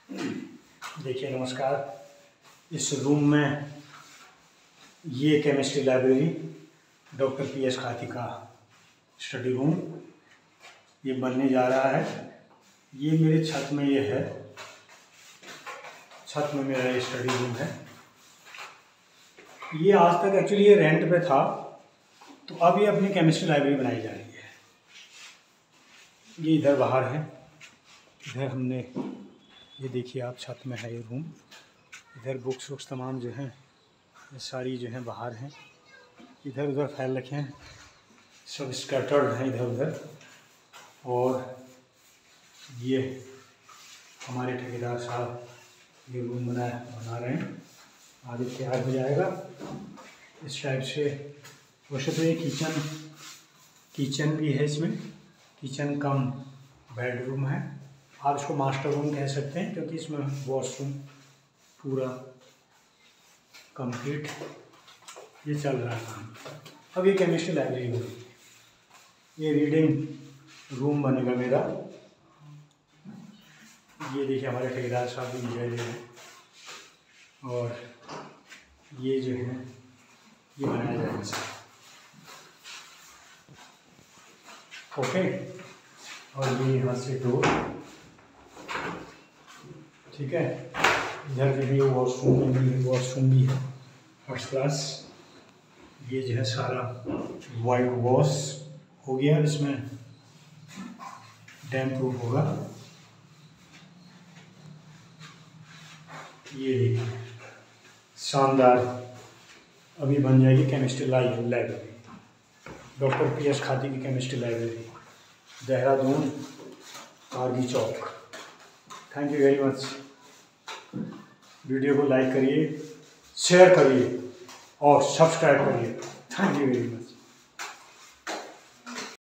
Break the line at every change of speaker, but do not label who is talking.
देखिए नमस्कार। इस रूम में ये केमिस्ट्री लाइब्रेरी डॉक्टर PS खाती का स्टडी रूम ये बनने जा रहा है। ये मेरे छत में ये है, छत में मेरा ये स्टडी रूम है। ये आज तक एक्चुअली ये रेंट पे था, तो अब ये अपनी केमिस्ट्री लाइब्रेरी बनाई जा रही है। ये इधर बाहर है, इधर हमने ये देखिए आप, छत में है ये रूम। इधर बुक्स वुक्स तमाम जो हैं ये सारी जो हैं बाहर हैं, इधर उधर फैल रखे हैं, सब स्कैटर्ड हैं इधर उधर। और ये हमारे ठेकेदार साहब ये रूम बना रहे हैं, आगे तैयार हो जाएगा इस टाइप से। वैसे तो ये किचन भी है, इसमें किचन कम बेडरूम है। आप इसको मास्टर रूम कह सकते हैं, क्योंकि इसमें वॉशरूम पूरा कंप्लीट ये चल रहा है काम। अब ये केमिस्ट्री लाइब्रेरी होगी, ये रीडिंग रूम बनेगा मेरा। ये देखिए हमारे ठेकेदार साहब भी इंजॉय ले रहे हैं। और ये जो है ये बनाया जाएगा सर, ओके। और ये यहाँ से डोर, ठीक है। इधर जो है वॉशरूम भी है फर्स्ट क्लास। ये जो है सारा वाइट वॉश हो गया, इसमें डैम्प प्रूफ होगा। ये देखिए शानदार अभी बन जाएगी chemistry library, doctor PS Khati की केमिस्ट्री लाइब्रेरी, देहरादून कारगी चौक। Thank you very much. Video को लाइक करिए, शेयर करिए और सब्सक्राइब करिए। Thank you very much.